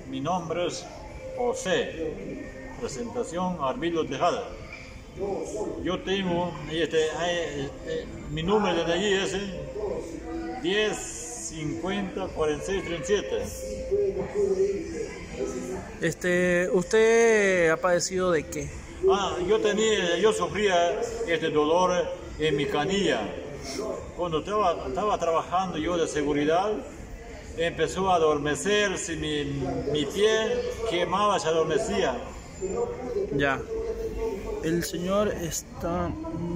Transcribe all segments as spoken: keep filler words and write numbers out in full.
Mi nombre es José. Presentación Arbilio Tejada. Yo tengo, este, este, mi número de allí es diez, cincuenta, cuarenta y seis, treinta y siete. Este, ¿usted ha padecido de qué? Ah, yo tenía, yo sufría este dolor en mi canilla. Cuando estaba, estaba trabajando yo de seguridad, empezó a adormecerse, mi, mi pie quemaba, se adormecía. Ya. El señor está...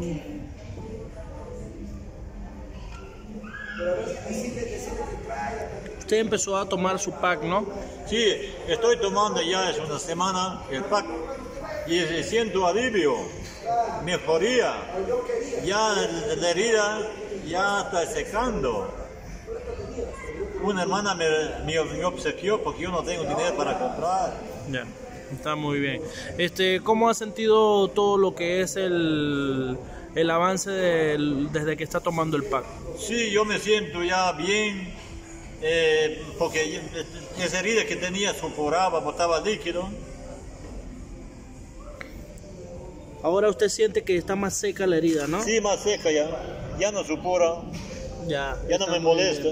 Usted empezó a tomar su pack, ¿no? Sí, estoy tomando ya hace una semana el pack y siento alivio, mejoría. Ya la herida ya está secando. Una hermana me, me, me obsequió porque yo no tengo dinero para comprar. Ya, está muy bien. Este, ¿cómo ha sentido todo lo que es el, el avance del, desde que está tomando el pack? Sí, yo me siento ya bien, eh, porque esa herida que tenía suporaba, botaba líquido. Ahora usted siente que está más seca la herida, ¿no? Sí, más seca ya, ya no supora, ya, ya no me molesta.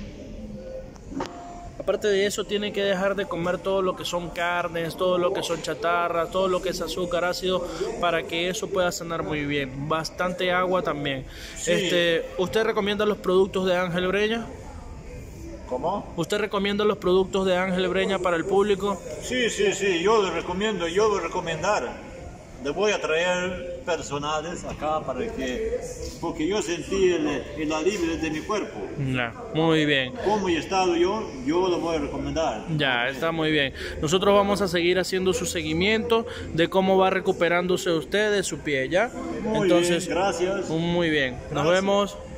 Aparte de eso, tiene que dejar de comer todo lo que son carnes, todo lo que son chatarras, todo lo que es azúcar, ácido, para que eso pueda sanar muy bien. Bastante agua también. Sí. Este, ¿usted recomienda los productos de Ángel Breña? ¿Cómo? ¿Usted recomienda los productos de Ángel Breña para el público? Sí, sí, sí, yo les recomiendo, yo voy a recomendar. Les voy a traer personales acá para que, porque yo sentí el, el alivio desde mi cuerpo. Ya, muy bien. Como he estado yo, yo lo voy a recomendar. Ya, está muy bien. Nosotros vamos a seguir haciendo su seguimiento de cómo va recuperándose usted de su pie, ¿ya? Muy Entonces, bien, gracias. muy bien. Nos Gracias. vemos.